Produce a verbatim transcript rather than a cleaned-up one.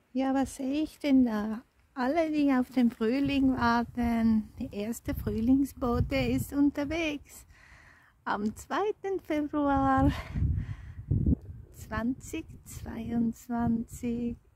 Ja, was sehe ich denn da? Alle, die auf den Frühling warten. Die erste Frühlingsbote ist unterwegs. Am zweiten Februar zweitausendzweiundzwanzig